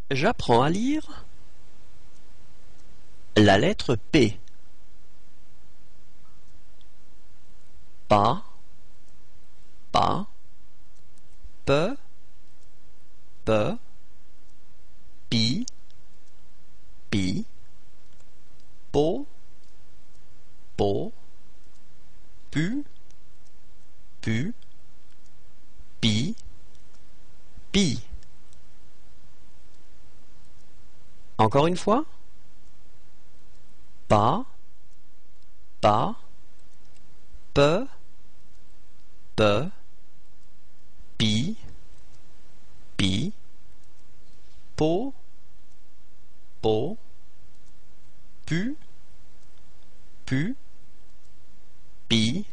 J'apprends à lire la lettre P. Pa, pa, pe, pe, pi, pi, po, po, pu, pu, pi, pi. Encore une fois. Pa, pa, pe, pe, pi, pi, po, po, pu, pu, pi,